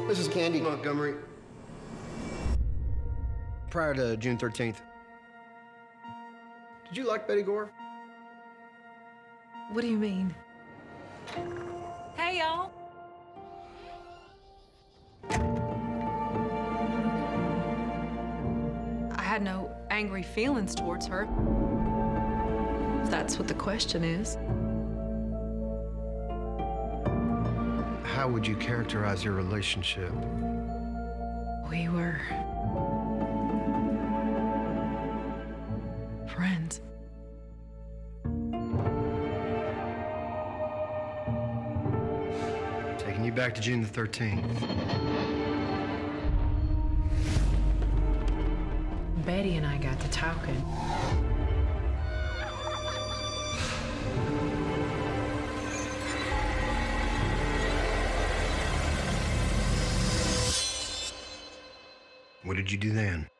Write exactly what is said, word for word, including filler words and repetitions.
This is Candy Montgomery. Prior to June thirteenth. Did you like Betty Gore? What do you mean? Hey, y'all. I had no angry feelings towards her. If that's what the question is. How would you characterize your relationship? We were friends. Taking you back to June the thirteenth. Betty and I got to talking. What did you do then?